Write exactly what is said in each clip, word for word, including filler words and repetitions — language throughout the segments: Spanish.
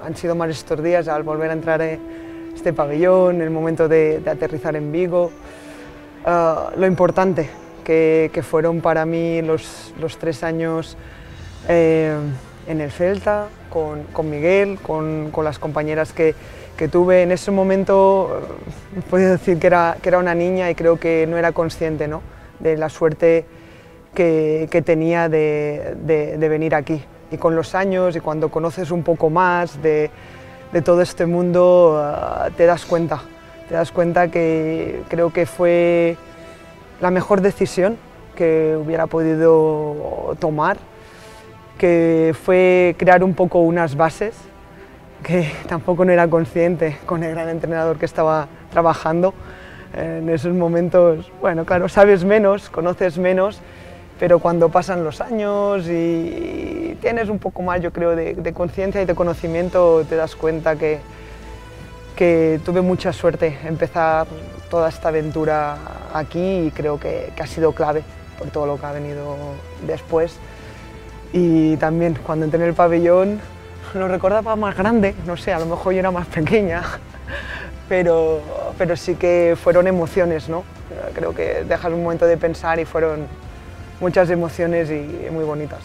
han sido más estos días al volver a entrar en este pabellón, el momento de, de aterrizar en Vigo, uh, lo importante que, que fueron para mí los, los tres años eh, en el Celta, con, con Miguel, con, con las compañeras que, que tuve. En ese momento uh, puedo decir que era, que era una niña y creo que no era consciente, ¿no?, de la suerte que, que tenía de, de, de venir aquí. Y con los años y cuando conoces un poco más de, de todo este mundo, uh, te das cuenta, te das cuenta que creo que fue la mejor decisión que hubiera podido tomar, que fue crear un poco unas bases, que tampoco no era consciente con el gran entrenador que estaba trabajando. En esos momentos, bueno, claro, sabes menos, conoces menos, pero cuando pasan los años y tienes un poco más, yo creo, de, de conciencia y de conocimiento, te das cuenta que, que tuve mucha suerte empezar toda esta aventura aquí y creo que, que ha sido clave por todo lo que ha venido después. Y también cuando entré en el pabellón lo recordaba más grande, no sé, a lo mejor yo era más pequeña, pero, pero sí que fueron emociones, ¿no? Creo que dejas un momento de pensar y fueron muchas emociones y muy bonitas.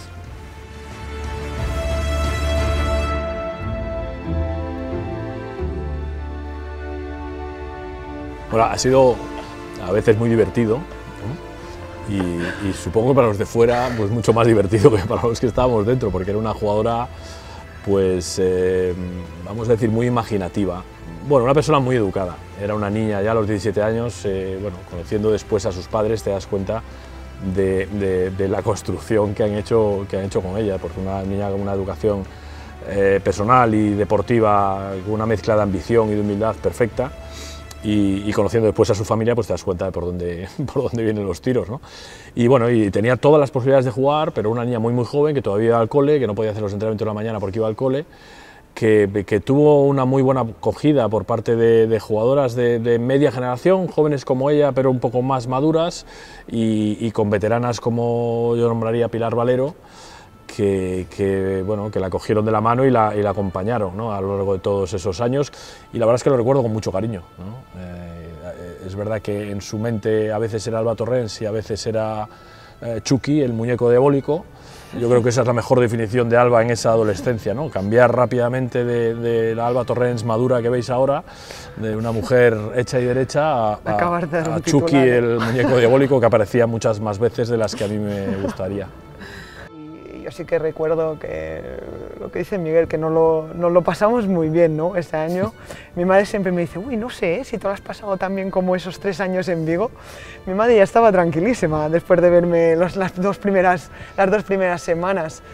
Bueno, ha sido a veces muy divertido, ¿no? y, y supongo que para los de fuera pues mucho más divertido que para los que estábamos dentro, porque era una jugadora, pues, eh, vamos a decir, muy imaginativa. Bueno, una persona muy educada, era una niña ya a los diecisiete años, eh, bueno, conociendo después a sus padres te das cuenta de, de, de la construcción que han hecho, que han hecho con ella, porque una niña con una educación eh, personal y deportiva, con una mezcla de ambición y de humildad perfecta, y, y conociendo después a su familia, pues te das cuenta de por dónde, por dónde vienen los tiros, ¿no? Y bueno, y tenía todas las posibilidades de jugar, pero una niña muy muy joven, que todavía iba al cole, que no podía hacer los entrenamientos de la mañana porque iba al cole, Que, que tuvo una muy buena acogida por parte de, de jugadoras de, de media generación, jóvenes como ella, pero un poco más maduras, y, y con veteranas como yo nombraría Pilar Valero, que, que, bueno, que la cogieron de la mano y la, y la acompañaron, ¿no?, a lo largo de todos esos años, y la verdad es que lo recuerdo con mucho cariño, ¿no? Eh, es verdad que en su mente a veces era Alba Torrens y a veces era eh, Chucky, el muñeco diabólico. Yo creo que esa es la mejor definición de Alba en esa adolescencia, ¿no? Cambiar rápidamente de, de la Alba Torrens madura que veis ahora, de una mujer hecha y derecha, a, a, a Chucky, el muñeco diabólico, que aparecía muchas más veces de las que a mí me gustaría. Yo sí que recuerdo que lo que dice Miguel, que no lo, no lo pasamos muy bien, ¿no?, este año. Mi madre siempre me dice, uy, no sé ¿eh? si tú lo has pasado tan bien como esos tres años en Vigo. Mi madre ya estaba tranquilísima después de verme los, las, dos primeras, las dos primeras semanas.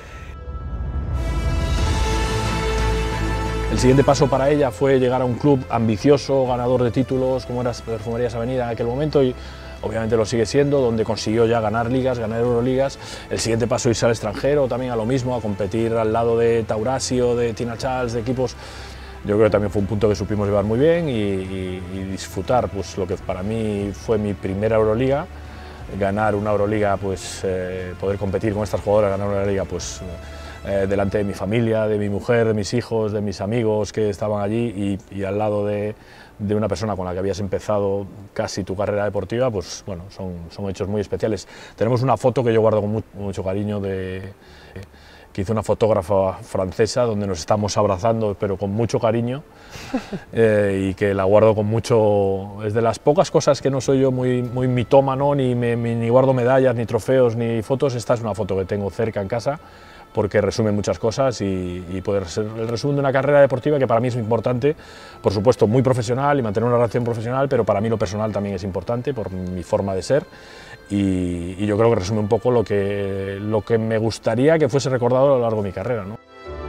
El siguiente paso para ella fue llegar a un club ambicioso, ganador de títulos, como era Perfumerías Avenida en aquel momento, y obviamente lo sigue siendo, donde consiguió ya ganar ligas, ganar Euroligas. El siguiente paso, irse al extranjero, también a lo mismo, a competir al lado de Taurasi, de Tina Charles, de equipos. Yo creo que también fue un punto que supimos llevar muy bien y, y, y disfrutar, pues, lo que para mí fue mi primera Euroliga. Ganar una Euroliga, pues, eh, poder competir con estas jugadoras, ganar una Euroliga, pues, eh, delante de mi familia, de mi mujer, de mis hijos, de mis amigos que estaban allí, y, y al lado de, de una persona con la que habías empezado casi tu carrera deportiva, pues bueno, son, son hechos muy especiales. Tenemos una foto que yo guardo con mu mucho cariño, de, que hizo una fotógrafa francesa, donde nos estamos abrazando, pero con mucho cariño, eh, y que la guardo con mucho... Es de las pocas cosas que no soy yo muy, muy mitómano, ni, me, ni guardo medallas, ni trofeos, ni fotos. Esta es una foto que tengo cerca en casa, porque resume muchas cosas y, y puede ser el resumen de una carrera deportiva que para mí es importante, por supuesto muy profesional y mantener una relación profesional, pero para mí lo personal también es importante por mi forma de ser, y, y yo creo que resume un poco lo que, lo que me gustaría que fuese recordado a lo largo de mi carrera, ¿no?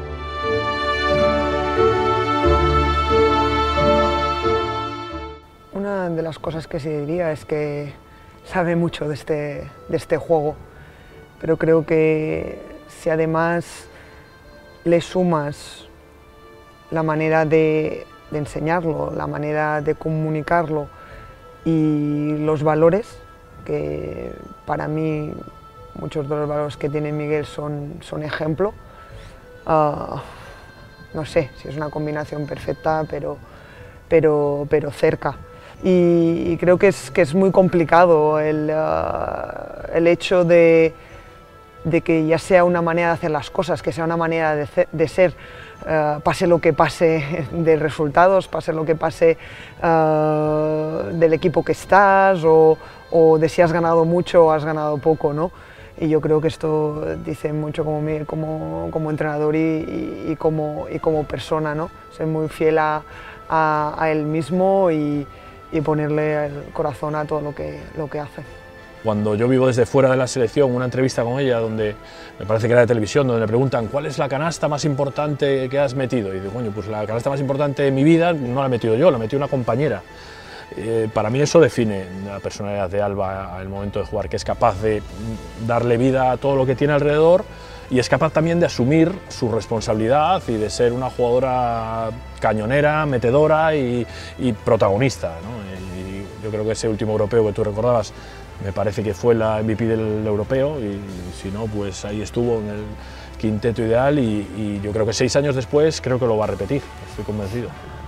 Una de las cosas que se diría es que sabe mucho de este, de este juego, pero creo que si además le sumas la manera de, de enseñarlo, la manera de comunicarlo y los valores, que para mí muchos de los valores que tiene Miguel son, son ejemplo, uh, no sé si es una combinación perfecta, pero, pero, pero cerca. Y, y creo que es, que es muy complicado el, uh, el hecho de, de que ya sea una manera de hacer las cosas, que sea una manera de, de ser, uh, pase lo que pase de resultados, pase lo que pase uh, del equipo que estás, o, o de si has ganado mucho o has ganado poco, ¿no? Y yo creo que esto dice mucho como, como, como entrenador y, y, y, como, y como persona, ¿no? Ser muy fiel a, a, a él mismo y, y ponerle el corazón a todo lo que, lo que hace. Cuando yo vivo desde fuera de la selección, una entrevista con ella, donde me parece que era de televisión, donde le preguntan ¿cuál es la canasta más importante que has metido? Y digo, coño, pues la canasta más importante de mi vida no la he metido yo, la ha metido una compañera. Eh, para mí eso define la personalidad de Alba al momento de jugar, que es capaz de darle vida a todo lo que tiene alrededor y es capaz también de asumir su responsabilidad y de ser una jugadora cañonera, metedora y, y protagonista, ¿no? Y yo creo que ese último europeo que tú recordabas me parece que fue la M V P del europeo y si no, pues ahí estuvo en el quinteto ideal y, y yo creo que seis años después creo que lo va a repetir, estoy convencido.